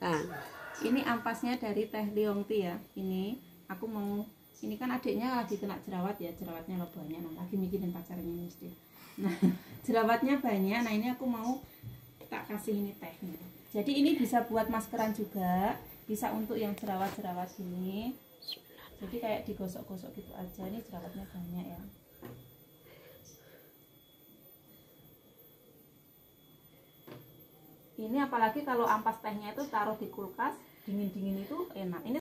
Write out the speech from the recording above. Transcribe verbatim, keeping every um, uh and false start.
Ah. Ini ampasnya dari Teh Leong Ti ya. Ini aku mau, ini kan adiknya lagi kena jerawat ya, jerawatnya lo banyak, nah lagi mikirin pacarnya mesti. Nah jerawatnya banyak, nah ini aku mau tak kasih ini tehnya. Jadi ini bisa buat maskeran juga, bisa untuk yang jerawat-jerawat gini. Jadi kayak digosok-gosok gitu aja. Ini jerawatnya banyak ya. Ini apalagi kalau ampas tehnya itu taruh di kulkas, dingin-dingin itu enak. Ini